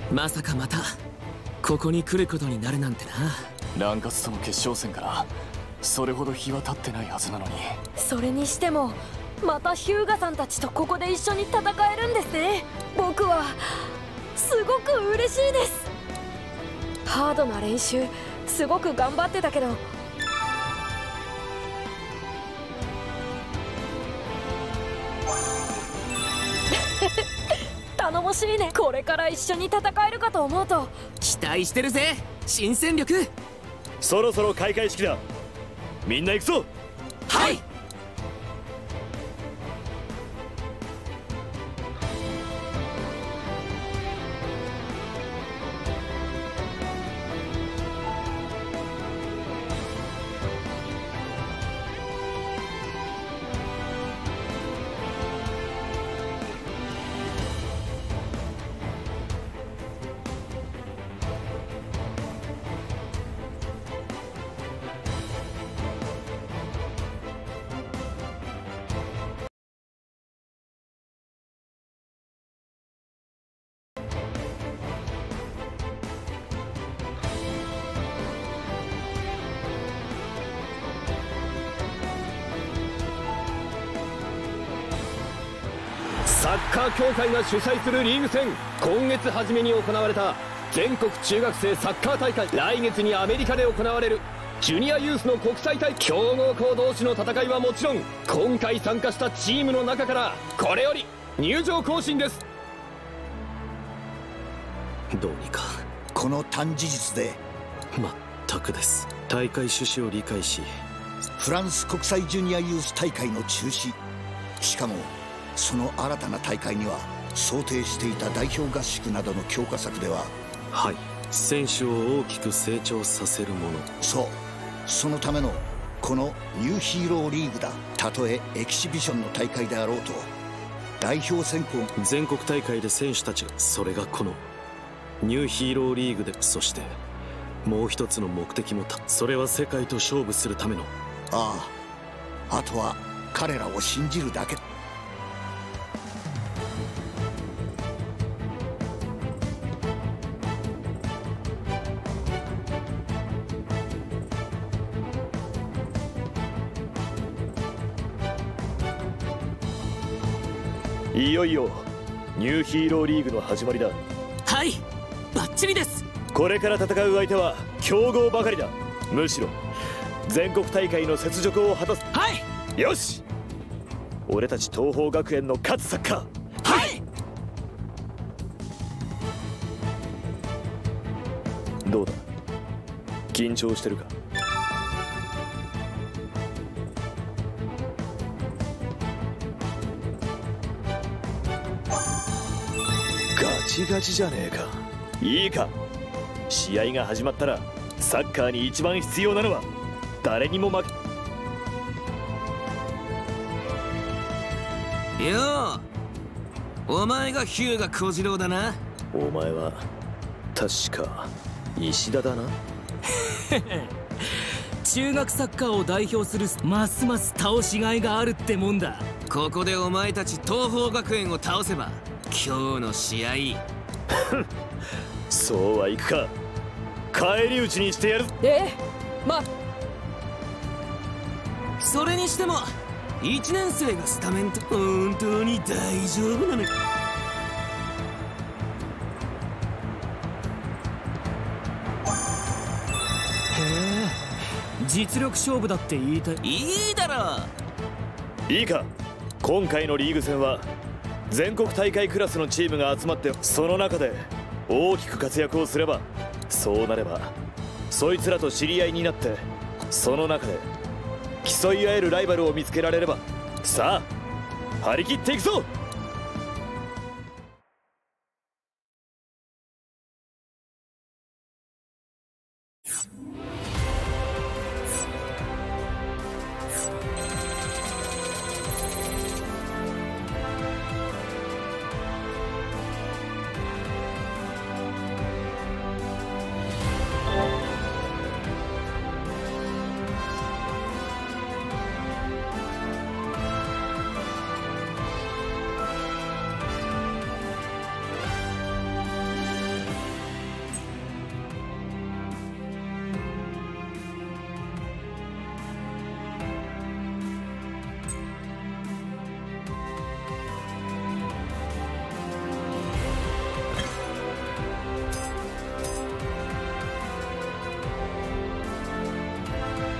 まさかまたここに来ることになるなんてな。 ランカスとの決勝戦からそれほど日は経ってないはずなのに。 それにしてもまたヒューガさんたちとここで一緒に戦えるんですね。僕はすごく嬉しいです。ハードな練習すごく頑張ってたけど、頼もしいね。これから一緒に戦えるかと思うと期待してるぜ新戦力。 そろそろ開会式だ。みんな行くぞ。 はい。 サッカー協会が主催するリーグ戦、今月初めに行われた全国中学生サッカー大会、来月にアメリカで行われるジュニアユースの国際大会、強豪校同士の戦いはもちろん、今回参加したチームの中からこれより入場行進です。 どうにかこの短事実で。全くです。大会趣旨を理解し、 フランス国際ジュニアユース大会の中止、しかもその新たな大会には想定していた代表合宿などの強化策では、 はい、選手を大きく成長させるもの。 そう、そのためのこのニューヒーローリーグだ。たとえエキシビションの大会であろうと、代表選考、 全国大会で選手たちが、それがこのニューヒーローリーグで、そしてもう一つの目的もそれは世界と勝負するための。 ああ、あとは彼らを信じるだけ。 いよいよニューヒーローリーグの始まりだ。 はい、バッチリです。 これから戦う相手は強豪ばかりだ。むしろ全国大会の雪辱を果たす。 はい。 よし、俺たち東邦学園の勝つサッカー。 はい。 どうだ、緊張してるか？ガチガチじゃねえか。いいか、試合が始まったらサッカーに一番必要なのは誰にも負け。 よう、お前がヒューガ小次郎だな。 お前は確か石田だな。 中学サッカーを代表するますます倒しがいがあるってもんだ。ここでお前たち東邦学園を倒せば今日の試合そうはいくか。返り討ちにしてやる。 それにしても1年生がスタメンって本当に大丈夫なのか。へえ、実力勝負だって言いたい。いいだろう。いいか、今回のリーグ戦は全国大会クラスのチームが集まって、その中で大きく活躍をすれば、そうなればそいつらと知り合いになって、その中で競い合えるライバルを見つけられれば、さあ張り切っていくぞ。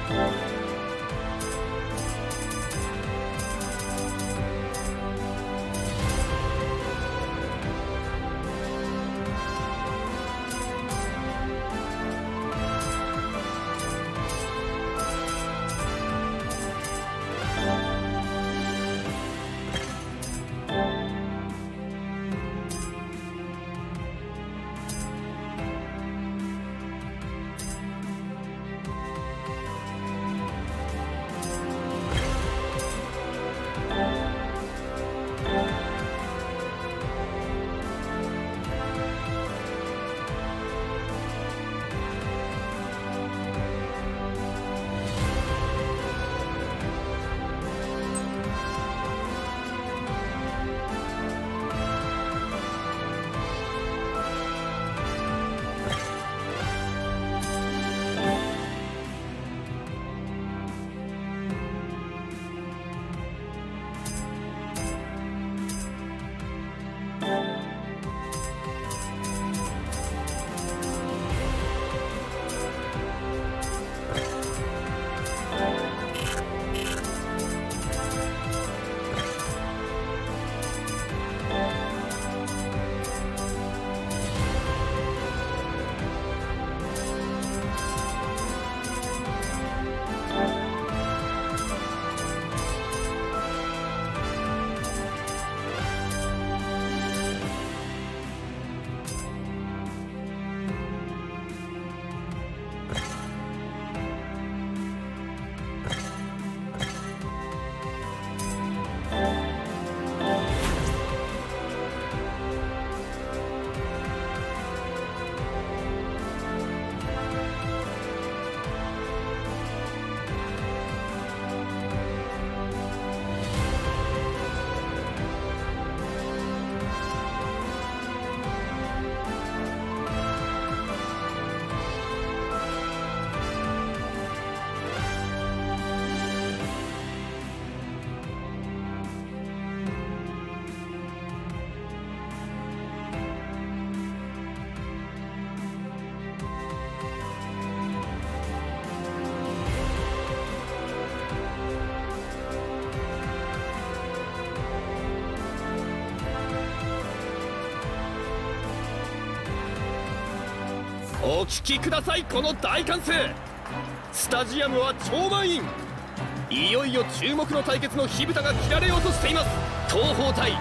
お聞きください、この大歓声。スタジアムは超満員。いよいよ注目の対決の火蓋が切られようとしています。東邦対さ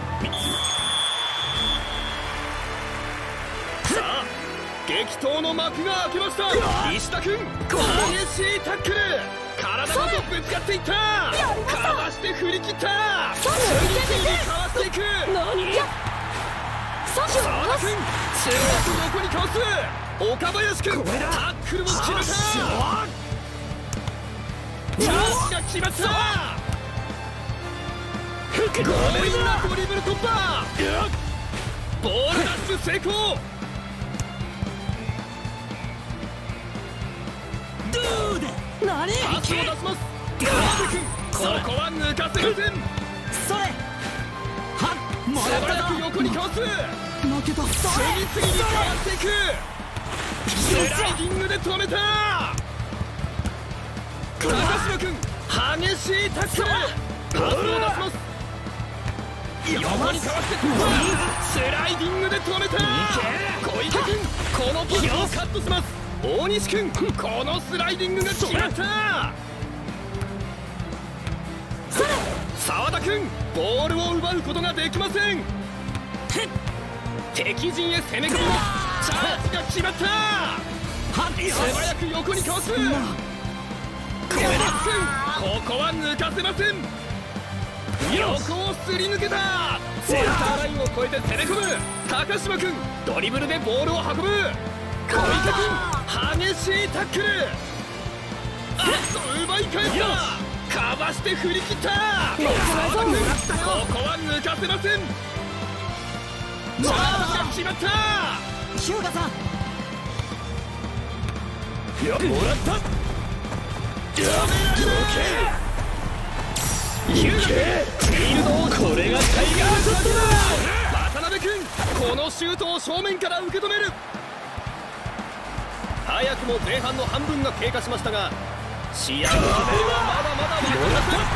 あ、激闘の幕が開けました。石田君、激しいタックル、体ごとぶつかっていった。かわして振り切った。次々にかわしていく。澤田君、中学横にかわす。岡林君、タックルも決めた。チャンスが決まった。強引なドリブル突破。ボールダッシュ成功。 どうだ、何パスを出します。川辺君、ここは抜かせません。 それはっ、もらったぞ。 素早く横にかわす。 負けた。 次々にかわしていく。スライディングで止めた。高島君、激しいタックル。パスを出します。横にかわしてスライディングで止めた。小池君、このパスをカットします。大西君、このスライディングが決まった。澤田君、ボールを奪うことができません。敵陣へ攻め込む。チャージが決まった。素早く横にかわす。小林君、ここは抜かせません。横をすり抜けた。センターラインを越えて攻め込む。高島君、ドリブルでボールを運ぶ。小池君、激しいタックル。奪い返した。かわして振り切った。澤田君、ここは抜かせません。チャージが決まった。 日向さん、 もらった。やめられない。日向君、フィールドをこれがタイガーショットだ。渡辺君、このシュートを正面から受け止める。早くも前半の半分が経過しましたが、 試合の過程はまだまだ分かりません。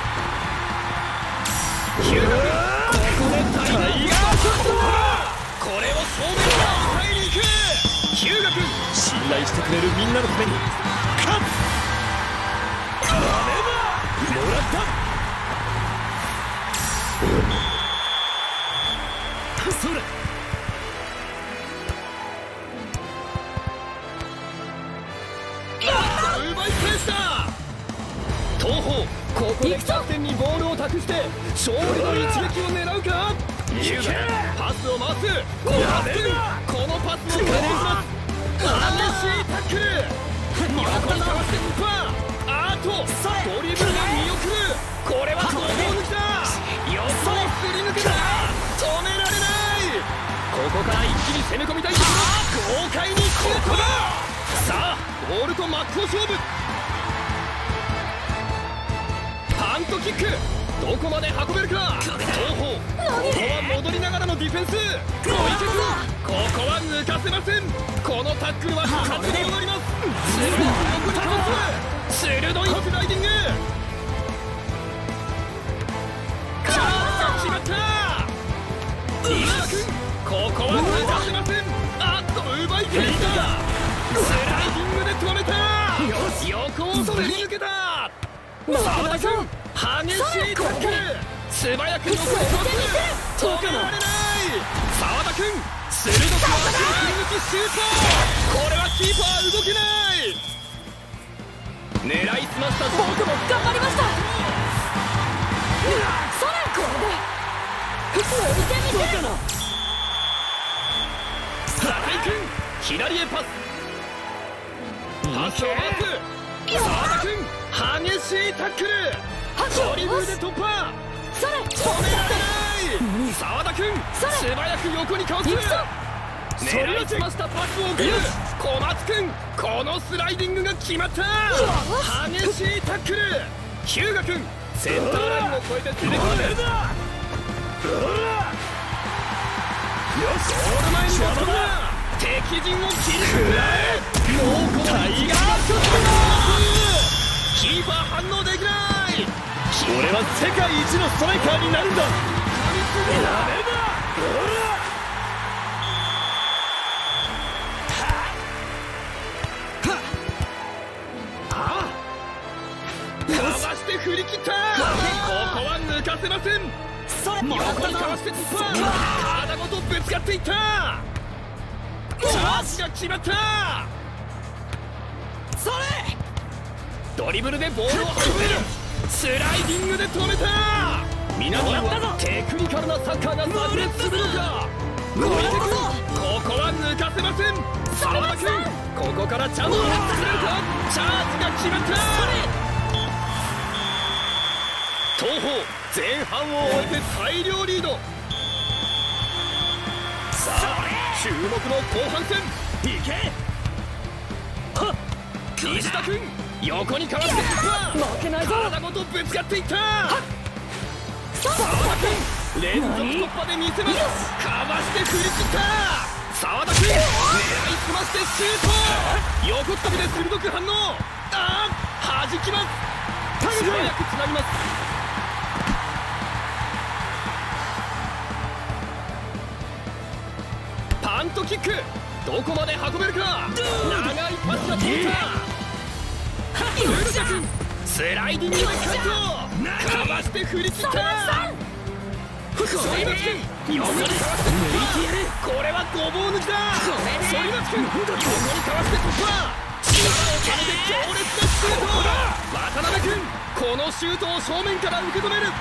ヒューガ君、ここでタイガーショット。これを正面から抑えに行く。ヒューガ君、 信頼してくれるみんなのために勝つ。もらった。それ奪い返した。東方、ここでキャプテンにボールを託して勝利の一撃を狙うか。ヒューガ、パスを回す。このパスを返します。激しいタックル。横にかわして突破。あとドリブルで見送る。これは攻防抜きだ。横をすり抜けた。止められない。ここから一気に攻め込みたいところ。豪快にシュートだ。さあボールと真っ向勝負。パントキック、どこまで運べるか。東方、ここは戻りながらのディフェンス。小池君、ここは抜かせません。このタックルは勝ちに戻ります。鋭い横にかわす。鋭いスライディング。決まった。飯田君、ここは抜かせません。あっと奪い返した。スライディングで止めた。横をすり抜けた。澤田君、激しいタックル。素早く横にかわす。止められない。澤田君、鋭く足を振り抜きシュート。これはキーパー動けない。狙いすました。 僕も頑張りました。それこれで抜いてみせる。 武井君、左へパス。パスを回す。澤田君、激しいタックル。ドリブルで突破。 それ止められない。澤田君、素早く横にかわす。狙いすましたパスを送る。小松君、このスライディングが決まった。激しいタックル。日向君、センターラインを越えて攻め込む。ゴール前に戻るな。敵陣を切り抜け。もうこのタイガーショット。キーパー反応できない。 俺は世界一のストライカーになるんだ。かわして振り切った。ここは抜かせません。横にかわして突破。体ごとぶつかっていった。チャージが決まった。それドリブルでボールを運べる。スライディングで止めた。南はテクニカルなサッカーが炸裂するのか。小池君、ここは抜かせません。澤田君、ここからチャンスを作れるか。チャージが決まった。東方、前半を終えて大量リード。さあ注目の後半戦。いけ。西田君、横にかわして突破。 負けないぞ。 体ごとぶつかっていった。澤田君、連続突破で見せます。かわして振り切った。澤田君、狙いすましてシュート。横っ飛びで鋭く反応。ああ、弾きます。素早くつなぎます。パントキック、どこまで運べるか。長いパスが通った。古田君、スライディングでカット。かわして振り切った。反町君、横にかわして突破。これはごぼう抜きだ。反町君、横にかわして突破。力をためて強烈なシュート。渡辺君、このシュートを正面から受け止める。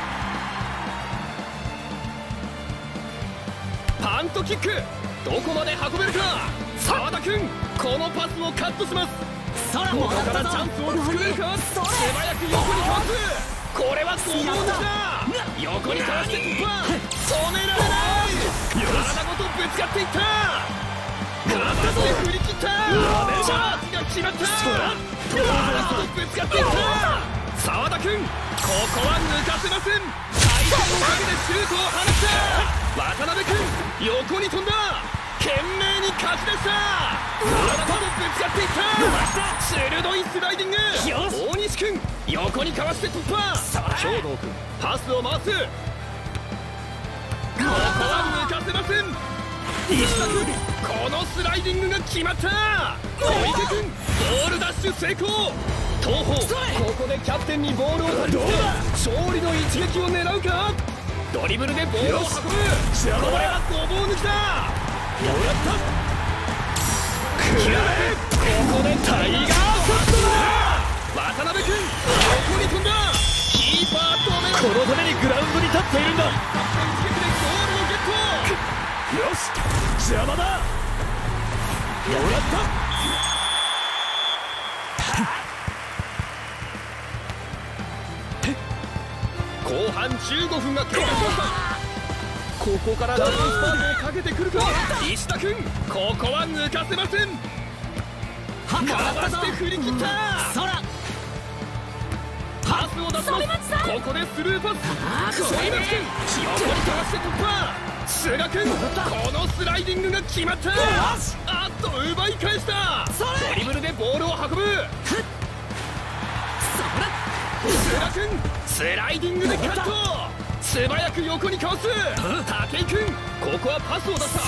パントキック、どこまで運べるか。澤田君、このパスをカットします。ここからチャンスを作れるか。素早く横にかわす。これはごぼう抜きだ。横にかわして突破。止められない。体ごとぶつかっていった。かわして振り切った。チャージが決まった。体ごとぶつかっていった。澤田君、ここは抜かせません。回転をかけてシュートを放った。渡辺君、横に飛んだ。 懸命にかき出した。体とぶつかっていった。鋭いスライディング。大西君横にかわして突破。兵道君パスを回す。ここは抜かせません。石田君このスライディングが決まった。小池君ボールダッシュ成功。東邦ここでキャプテンにボールを託して勝利の一撃を狙うか。ドリブルでボールを運ぶ。これはごぼう抜きだ。もらった。ここでタイガーショットだ。渡辺君横に飛んだ。キーパー止め。 このためにグラウンドに立っているんだ。 キャプテン一撃でゴールをゲット。 よし邪魔だ。もらった。 後半15分が経過しました。ここからラストスパートをかけてくるか。石田君ここは抜かせません。かわして振り切った。パスを出します。ここでスルーパス。反町君横にかわして突破。菅君このスライディングが決まった。あっと奪い返した。ドリブルでボールを運ぶ。菅君スライディングでカット。素早く横にかわす。武井君ここはパスを出した。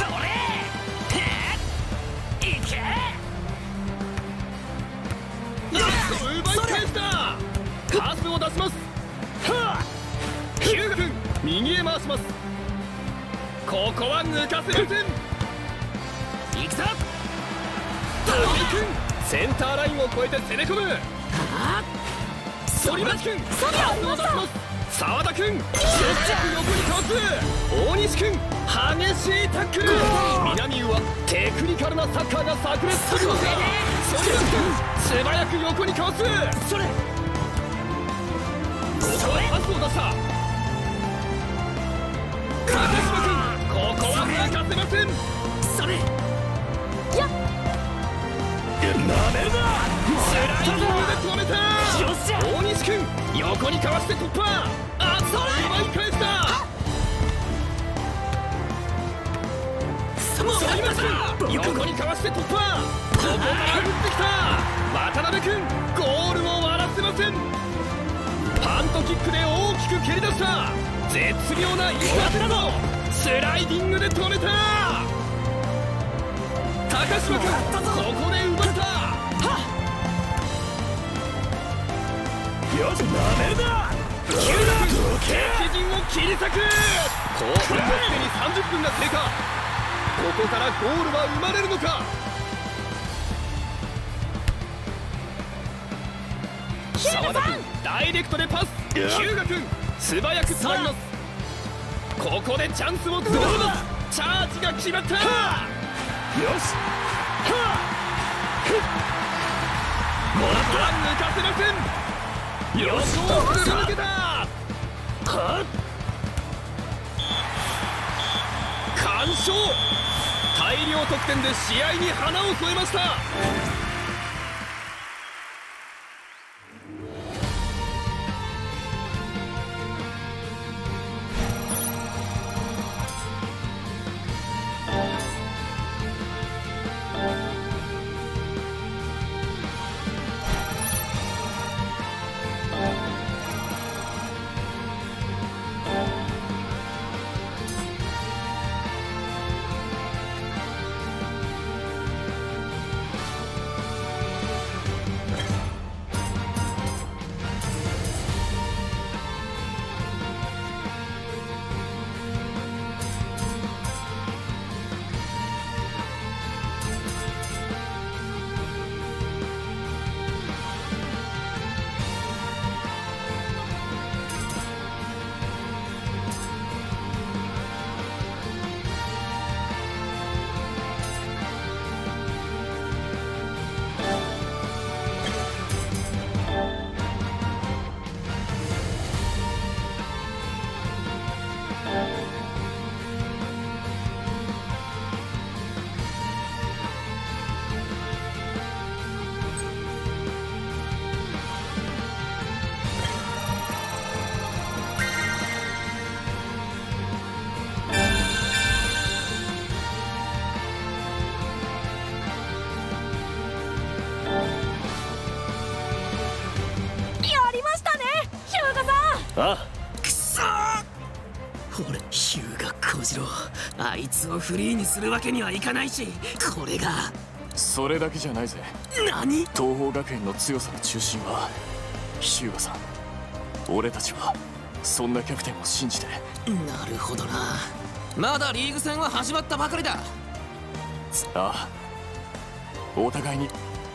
奪い返した。パスを出します。日向君右へ回します。ここは抜かせません。行くぞ。武井君センターラインを越えて攻め込む。反町君パスを出します。澤田君横にかわす。大西君激しいタックル。南はテクニカルなサッカーが炸裂するのか。反町君素早く横にかわす。ここはパスを出した。影島君ここは抜かせません。なめるな。スライディングで止めた。大西君横にかわして突破。あっと奪い返した。反町君横にかわして突破。ここから打ってきた。渡辺君ゴールを割らせません。パントキックで大きく蹴り出した。絶妙な一発だぞ。スライディングで止めた。高島君ここで奪った。よしなめるな。敵陣を切り裂く。後半もすでに30分が経過。ここからゴールは生まれるのか。澤田君ダイレクトでパス。日向君素早くつなぎます。ここでチャンスをつぶします。チャージが決まった。よしもらったら抜かせません。予想をすり抜けた。完勝。大量得点で試合に花を添えました。 あくそー。俺ヒューガ小次郎、あいつをフリーにするわけにはいかないし、これが。 それだけじゃないぜ。 何？ 東邦学園の強さの中心はヒューガさん。俺たちはそんなキャプテンを信じて。 なるほどな。まだリーグ戦は始まったばかりだ。 ああ、お互いに。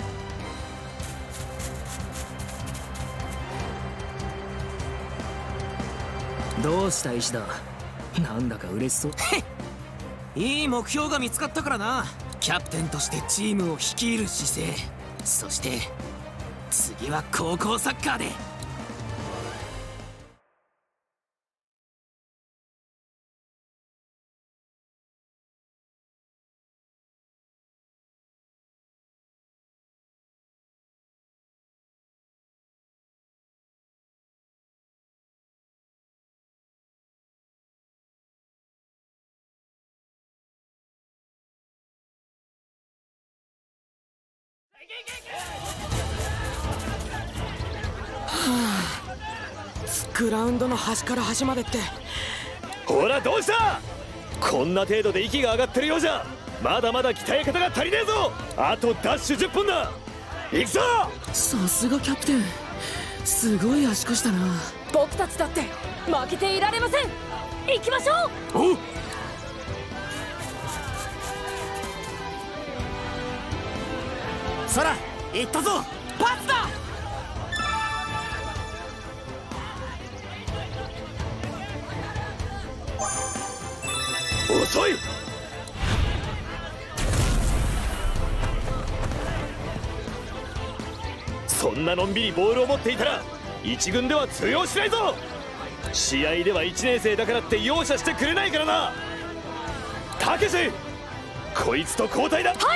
どうした石田、なんだか嬉しそう。いい目標が見つかったからな。キャプテンとしてチームを率いる姿勢、そして次は高校サッカーで。 グラウンドの端から端までって。 ほらどうした。こんな程度で息が上がってるようじゃまだまだ鍛え方が足りねえぞ。あとダッシュ10分だ。行くぞ。 さすがキャプテン、すごい足腰だな。 僕たちだって負けていられません。行きましょう。 おう。 そら行ったぞ。パスだ。 遅い。そんなのんびりボールを持っていたら一軍では通用しないぞ。試合では1年生だからって容赦してくれないからな。たけし、こいつと交代だ。 はい。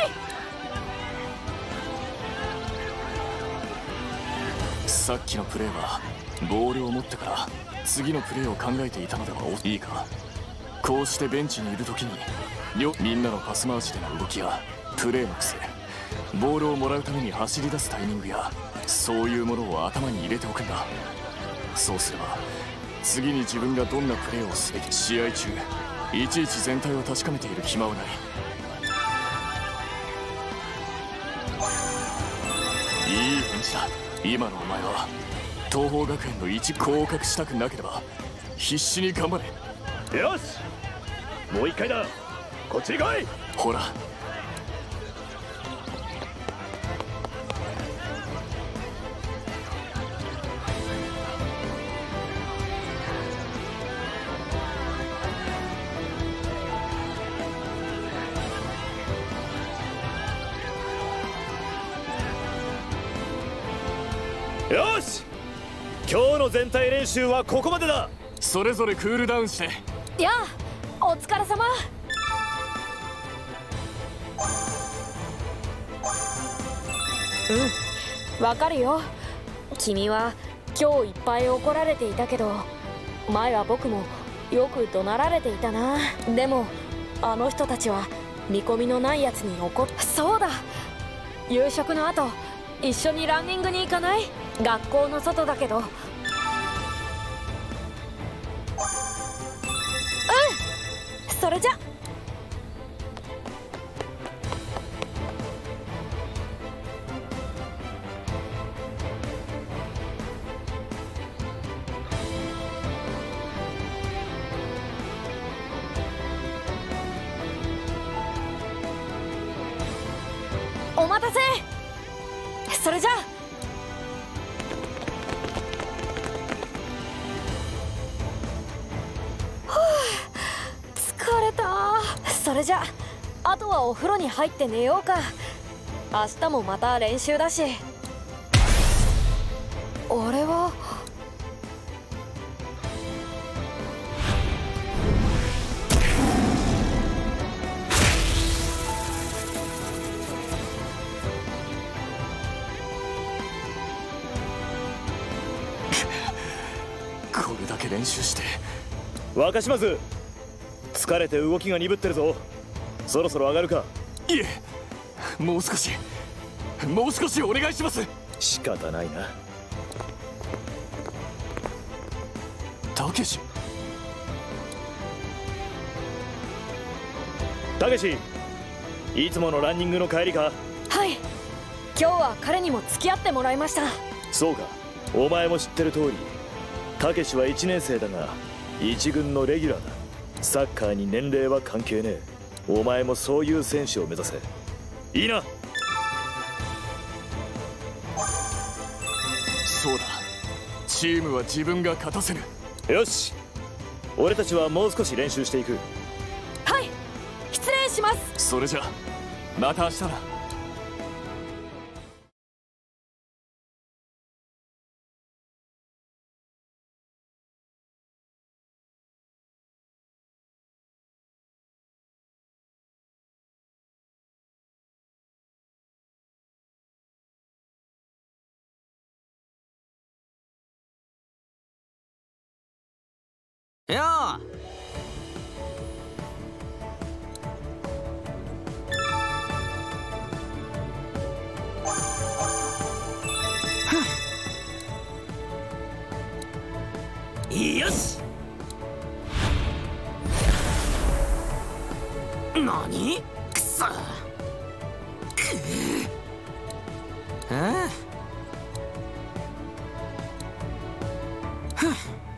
さっきのプレーはボールを持ってから次のプレーを考えていたのではいいか。こうしてベンチにいる時にみんなのパス回しでの動きやプレーの癖、ボールをもらうために走り出すタイミングや、そういうものを頭に入れておくんだ。そうすれば次に自分がどんなプレーをすべき、試合中いちいち全体を確かめている暇はない。いい返事だ。今のお前は東邦学園の一降格したくなければ必死に頑張れ。 よし、もう一回だ。こっちに来い。 ほら、 よし、今日の全体練習はここまでだ。 それぞれクールダウンして。 やあ、お疲れ様。うん、わかるよ。君は今日いっぱい怒られていたけど、前は僕もよく怒鳴られていたな。でもあの人たちは見込みのないやつに怒っ。そうだ、夕食の後一緒にランニングに行かない？学校の外だけど。それじゃ。お待たせ。それじゃ。疲れた。それじゃあとはお風呂に入って寝ようか。明日もまた練習だし。俺はこれだけ練習して。 若島津、疲れて動きが鈍ってるぞ。そろそろ上がるか。 いえ、もう少しお願いします。 仕方ないな。 たけし。 たけし、いつものランニングの帰りか？ はい、今日は彼にも付き合ってもらいました。 そうか、お前も知ってる通りたけしは1年生だが1軍のレギュラーだ。サッカーに年齢は関係ねえ。お前もそういう選手を目指せ。いいな。 そうだ、チームは自分が勝たせる。 よし、俺たちはもう少し練習していく。 はい、失礼します。 それじゃまた明日だ。 よー。よし。何？くそ。ああ。